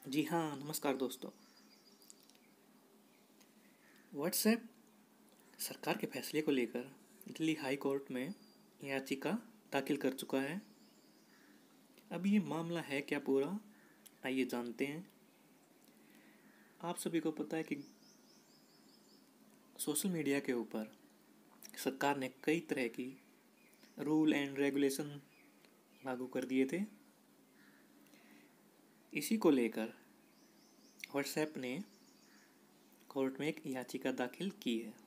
जी हाँ, नमस्कार दोस्तों। व्हाट्सएप सरकार के फैसले को लेकर दिल्ली हाई कोर्ट में याचिका दाखिल कर चुका है। अब ये मामला है क्या पूरा, आइए जानते हैं। आप सभी को पता है कि सोशल मीडिया के ऊपर सरकार ने कई तरह की रूल एंड रेगुलेशन लागू कर दिए थे। इसी को लेकर व्हाट्सएप ने कोर्ट में एक याचिका दाखिल की है।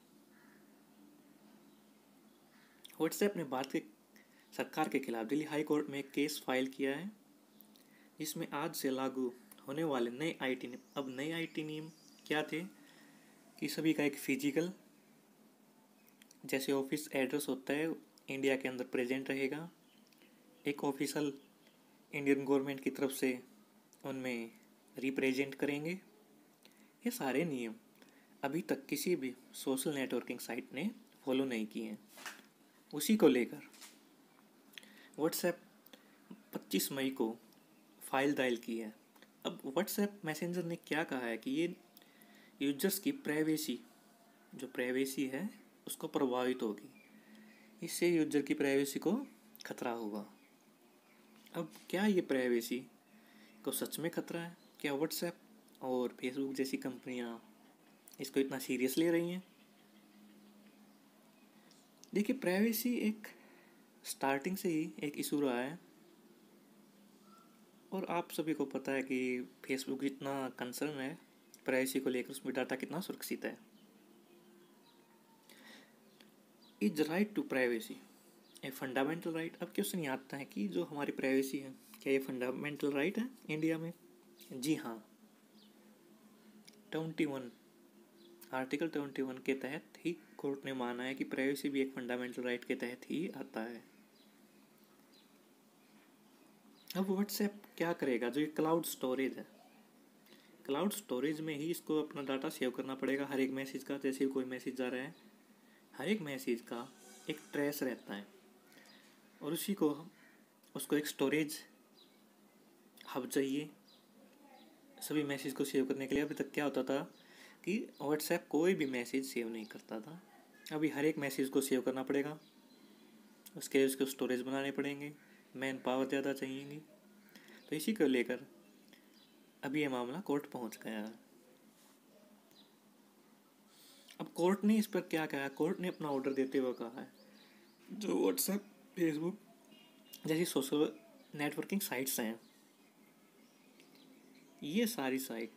व्हाट्सएप ने भारत के सरकार के खिलाफ दिल्ली हाई कोर्ट में एक केस फाइल किया है, जिसमें आज से लागू होने वाले नए आईटी नियम। अब नए आईटी नियम क्या थे कि सभी का एक फिजिकल जैसे ऑफिस एड्रेस होता है इंडिया के अंदर प्रेजेंट रहेगा, एक ऑफिशियल इंडियन गवर्नमेंट की तरफ से उनमें रिप्रेजेंट करेंगे। ये सारे नियम अभी तक किसी भी सोशल नेटवर्किंग साइट ने फॉलो नहीं किए हैं। उसी को लेकर व्हाट्सएप 25 मई को फाइल दायर की है। अब व्हाट्सएप मैसेंजर ने क्या कहा है कि ये यूजर्स की प्राइवेसी है उसको प्रभावित होगी, इससे यूजर की प्राइवेसी को खतरा होगा। अब क्या ये प्राइवेसी को सच में खतरा है? क्या व्हाट्सएप और फेसबुक जैसी कंपनियां इसको इतना सीरियस ले रही हैं? देखिए, प्राइवेसी एक स्टार्टिंग से ही एक इशू रहा है और आप सभी को पता है कि फेसबुक जितना कंसर्न है प्राइवेसी को लेकर, उसमें डाटा कितना सुरक्षित है। Is right to privacy a fundamental right. अब क्वेश्चन ये आता है कि जो हमारी प्राइवेसी है, क्या ये फंडामेंटल राइट है इंडिया में? जी हाँ, 21 आर्टिकल 21 के तहत ही कोर्ट ने माना है कि प्राइवेसी भी एक फंडामेंटल राइट के तहत ही आता है। अब व्हाट्सएप क्या करेगा? जो ये क्लाउड स्टोरेज है, क्लाउड स्टोरेज में ही इसको अपना डाटा सेव करना पड़ेगा हर एक मैसेज का। जैसे कोई मैसेज जा रहा है, हर एक मैसेज का एक ट्रेस रहता है और उसको एक स्टोरेज हब चाहिए सभी मैसेज को सेव करने के लिए। अभी तक क्या होता था कि व्हाट्सएप कोई भी मैसेज सेव नहीं करता था। अभी हर एक मैसेज को सेव करना पड़ेगा, उसके लिए उसको स्टोरेज बनाने पड़ेंगे, मैन पावर ज़्यादा चाहिएगी। तो इसी को लेकर अभी ये मामला कोर्ट पहुंच गया है। अब कोर्ट ने इस पर क्या कहा? कोर्ट ने अपना ऑर्डर देते हुए कहा है जो व्हाट्सएप फेसबुक जैसी सोशल नेटवर्किंग साइट्स हैं, ये सारी साइट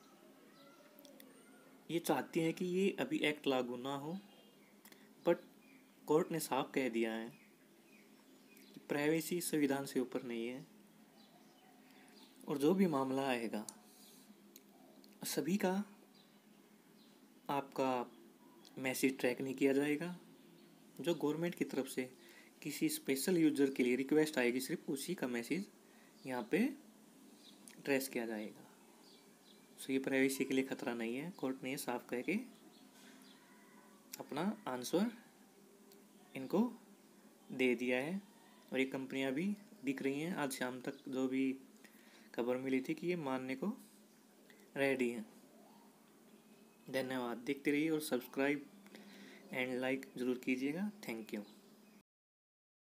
ये चाहती हैं कि ये अभी एक्ट लागू ना हो, बट कोर्ट ने साफ कह दिया है कि प्राइवेसी संविधान से ऊपर नहीं है और जो भी मामला आएगा सभी का आपका मैसेज ट्रैक नहीं किया जाएगा। जो गवर्नमेंट की तरफ से किसी स्पेशल यूजर के लिए रिक्वेस्ट आएगी, सिर्फ उसी का मैसेज यहाँ पे ट्रेस किया जाएगा। सो ये प्राइवेसी के लिए खतरा नहीं है। कोर्ट ने साफ कह के अपना आंसर इनको दे दिया है और ये कंपनियां भी दिख रही हैं। आज शाम तक जो भी खबर मिली थी कि ये मानने को रेडी हैं। धन्यवाद। देखते रहिए और सब्सक्राइब एंड लाइक ज़रूर कीजिएगा। Thank you.